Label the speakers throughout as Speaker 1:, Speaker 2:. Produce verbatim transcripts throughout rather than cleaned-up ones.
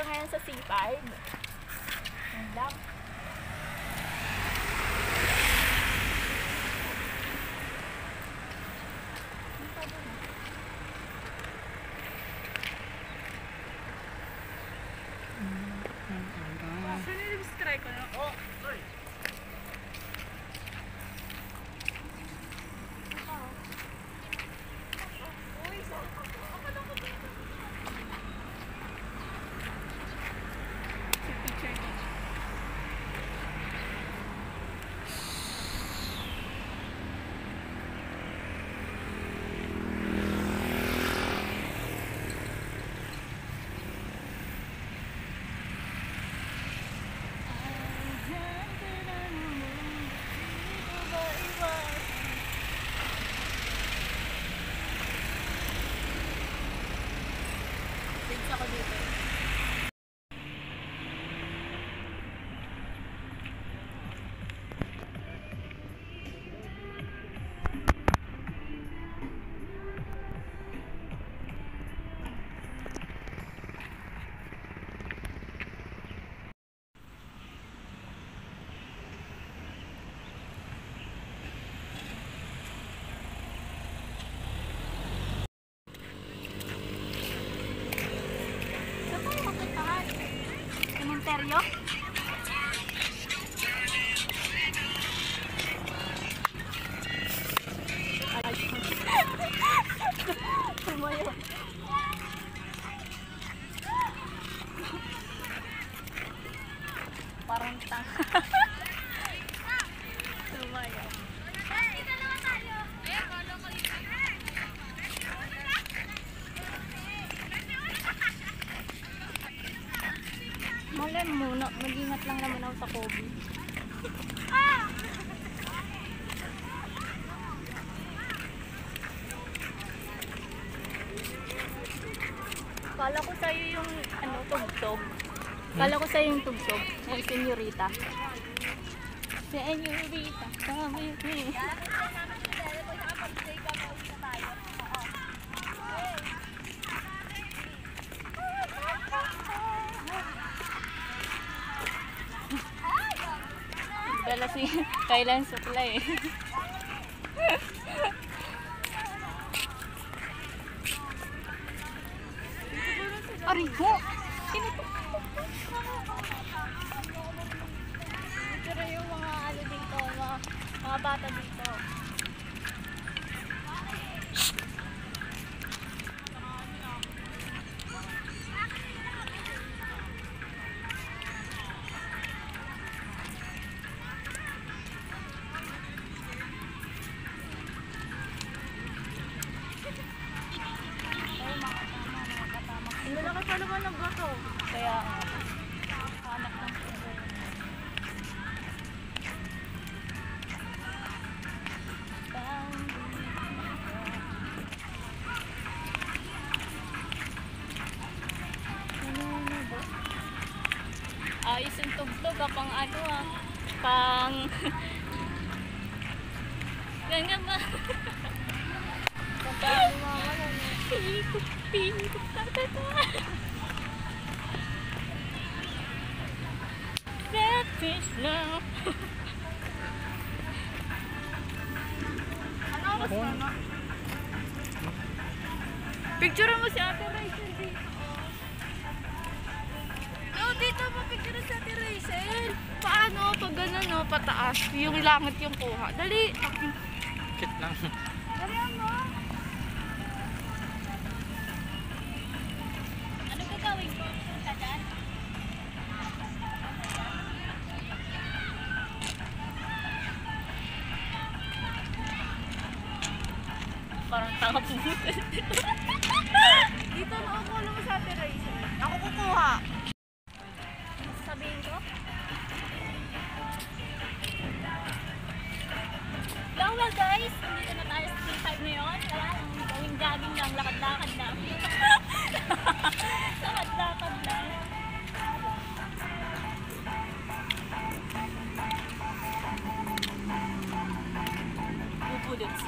Speaker 1: ngayon sa C five. Ang dam.
Speaker 2: Saan yung strike ko na? Oh, sorry.
Speaker 1: Ako dito. Seryo? Tumayo. Parang tang. Tumayo. Malay muna, mag-ingat lang naman ako sa COVID. Kala ko sa'yo yung ano, tugtog. Kala ko sa'yo yung tugtog. Yung senyorita. Senyorita, come with me. Dala si Kailan Supply eh. Aray mo! Ito yung mga ano dito, mga, mga bata dito. Hindi na kasi naman ng bato. Kaya, anak ng puso. Ayos yung tugtog ah, pang ano ah. Pang... Ganyan ba? Pang mga ano. Pikot, pikot, tatata. That fish now. Ano oras na? Picture mo si Ate Rachel dito. No, dito mo picture si Ate Rachel. Paano? Pag gano'n no, pataas. Yung langit yung kuha. Dali.
Speaker 3: Kit lang.
Speaker 1: Dali mo. Ano gagawin ko? Punta dyan? Parang tanga pumunta. Dito na ako mo sa Ate Rachel. Ako kukuha. Sabihin ko? Long well guys, nandito na tayo sa C five ngayon. Wala lang, gawing jogging lang, lakad-lakad lang. Lakad-lakad lang. Bubulot.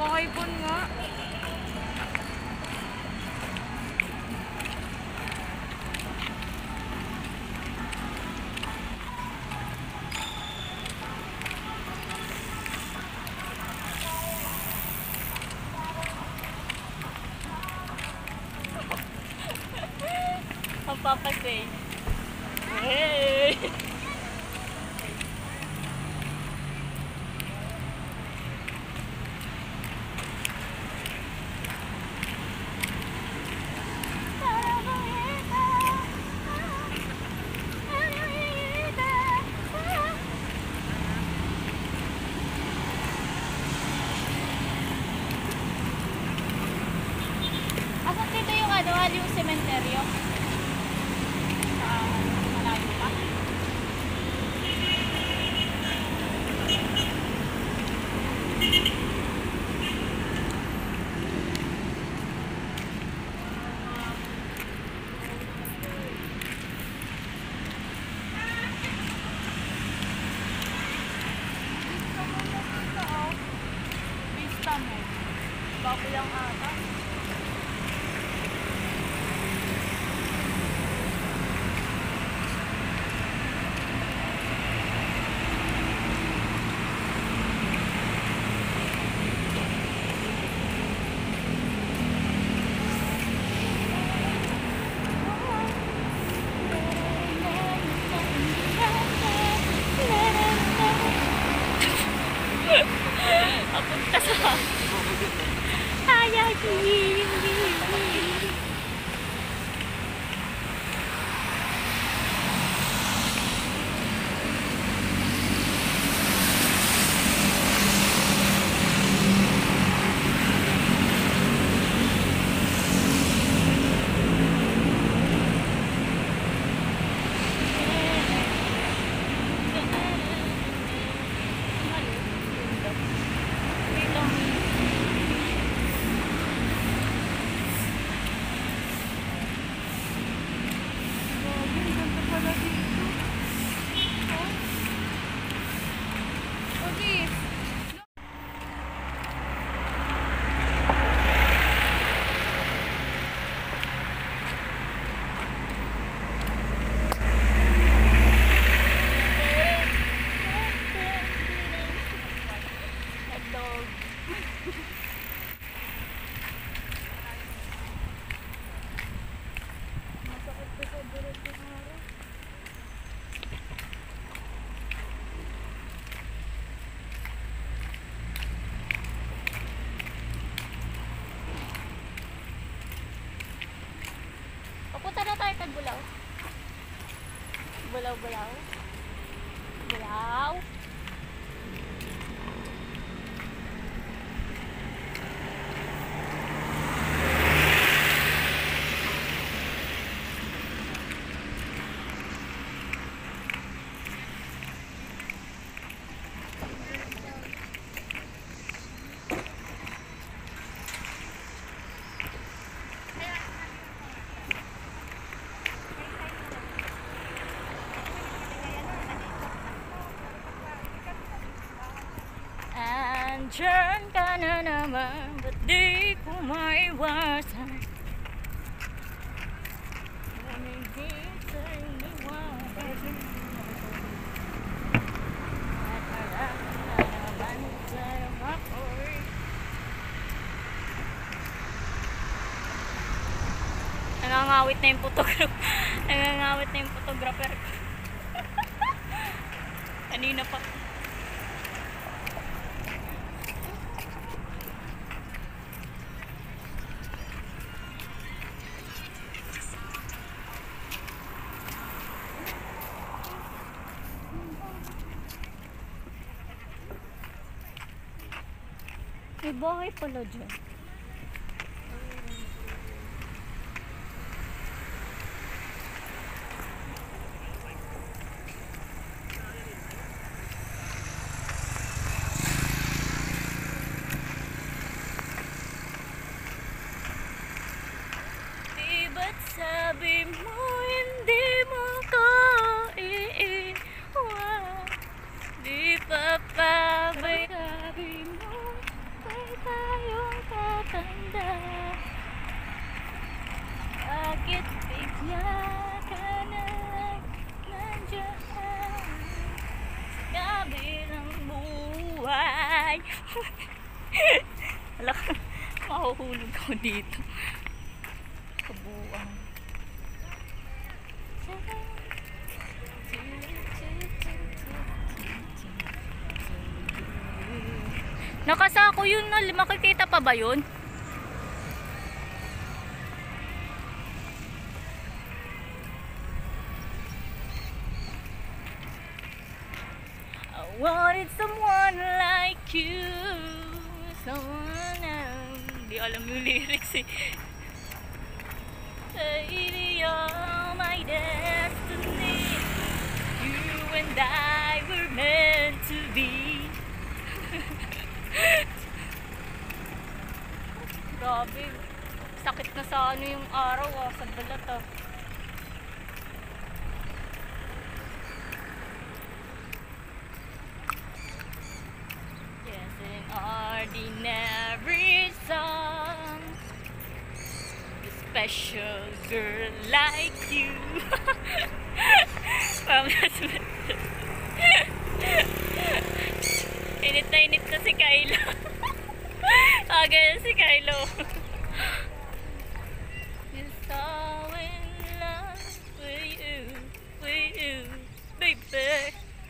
Speaker 2: Pang-ipon nga.
Speaker 1: Ang papasay. Hey! Asan dito yung ano, yung sementeryo? Sa malayo pa?
Speaker 2: Vista mo. Bago lang ata.
Speaker 1: Papunta sa Hayaki. Papunta na tayo kag Bulaw. Bulaw, Bulaw. Bulaw. Diyan ka na naman, ba't di ko maiwasan? Namigit sa iniwasan. At alam na naman sa'yo ako'y nangangawit na yung photographer. Nangangawit na yung photographer. Kanina pa. May bahay pala dyan. Di ba't sabi mo hindi mo ko iiwan? Di pa pa ba'y sabi mo bye bye? Wala ka, mahuhulog ako dito. Kabuang. Nakasako yun na, makikita pa ba yun? I wanted someone like you. Someone else. Di alam yung lyrics eh. Baby, you're my destiny. You and I were meant to be. Grabe. Sakit na sa ano yung araw ah. Sa balat ah. Yes, an ordinary song. A special girl like you. Init na init na si Kylo. Agad si Kylo. You're so in love with you, with you, baby.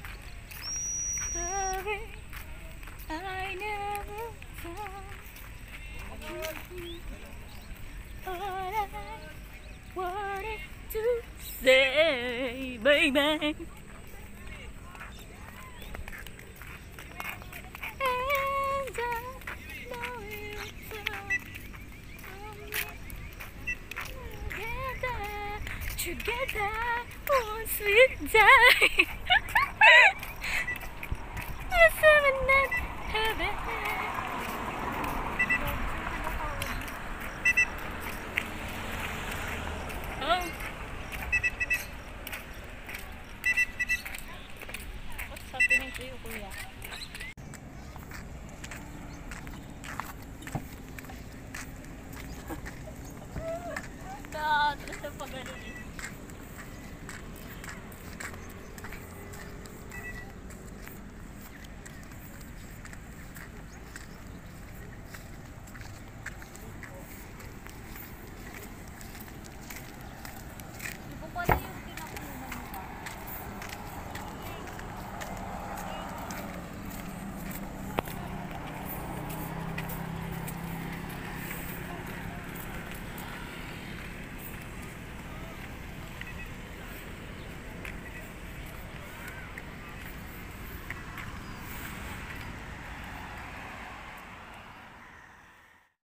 Speaker 1: Sorry, I never thought what I wanted to say, baby. Together, one sweet day.